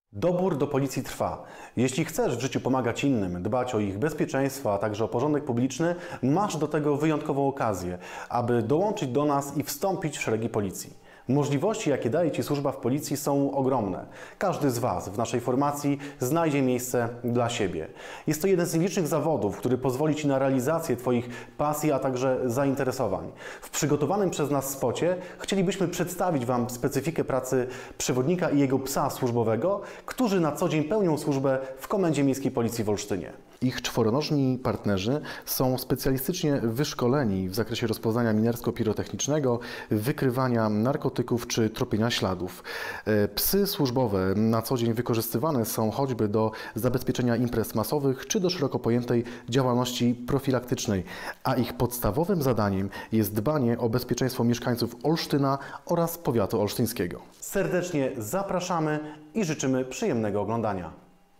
Dobór do policji trwa. Jeśli chcesz w życiu pomagać innym, dbać o ich bezpieczeństwo, a także o porządek publiczny, masz do tego wyjątkową okazję, aby dołączyć do nas i wstąpić w szeregi policji. Możliwości, jakie daje Ci służba w policji, są ogromne. Każdy z Was w naszej formacji znajdzie miejsce dla siebie. Jest to jeden z nielicznych zawodów, który pozwoli Ci na realizację Twoich pasji, a także zainteresowań. W przygotowanym przez nas spocie chcielibyśmy przedstawić Wam specyfikę pracy przewodnika i jego psa służbowego, którzy na co dzień pełnią służbę w Komendzie Miejskiej Policji w Olsztynie. Ich czworonożni partnerzy są specjalistycznie wyszkoleni w zakresie rozpoznania minersko-pirotechnicznego, wykrywania narkotyków czy tropienia śladów. Psy służbowe na co dzień wykorzystywane są choćby do zabezpieczenia imprez masowych czy do szeroko pojętej działalności profilaktycznej, a ich podstawowym zadaniem jest dbanie o bezpieczeństwo mieszkańców Olsztyna oraz powiatu olsztyńskiego. Serdecznie zapraszamy i życzymy przyjemnego oglądania.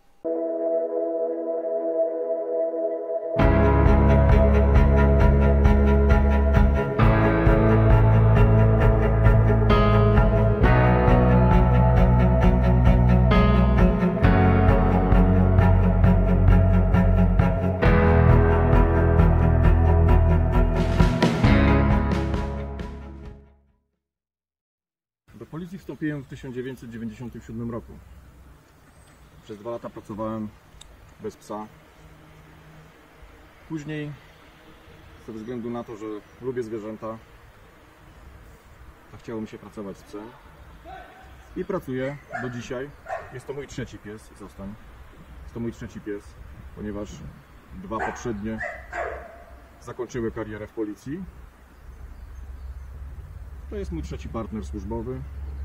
Do policji wstąpiłem w 1997 roku. Przez 2 lata pracowałem bez psa. Później, ze względu na to, że lubię zwierzęta, chciało mi się pracować z psem. I pracuję do dzisiaj. Jest to mój trzeci pies, zostań. Jest to mój trzeci pies, ponieważ 2 poprzednie zakończyły karierę w policji. To jest mój trzeci partner służbowy.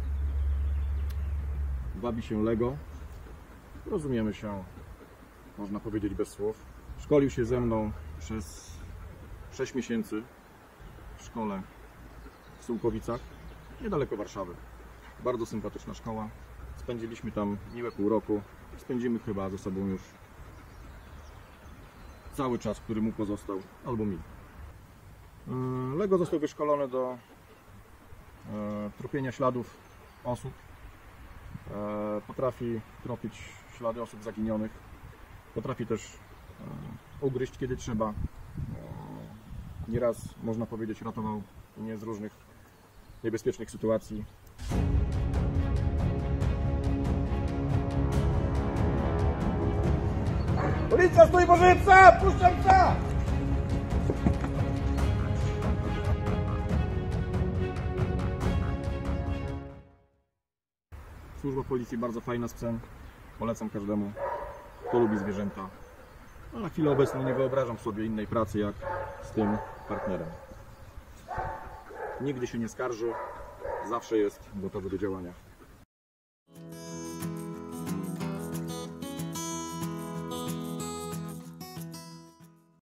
Wabi się Lego. Rozumiemy się, można powiedzieć, bez słów. Szkolił się ze mną przez 6 miesięcy w szkole w Sułkowicach, niedaleko Warszawy. Bardzo sympatyczna szkoła. Spędziliśmy tam miłe pół roku. Spędzimy chyba ze sobą już cały czas, który mu pozostał, albo mi. Lego został wyszkolony do tropienia śladów osób. Potrafi tropić ślady osób zaginionych. Potrafi też ugryźć, kiedy trzeba. Nieraz, można powiedzieć, ratował mnie z różnych niebezpiecznych sytuacji. Policja, stój, Boże, psa! Puszczam psa! Służba policji bardzo fajna z psem. Polecam każdemu, kto lubi zwierzęta. A na chwilę obecną nie wyobrażam sobie innej pracy jak z tym partnerem. Nigdy się nie skarży, zawsze jest gotowy do działania.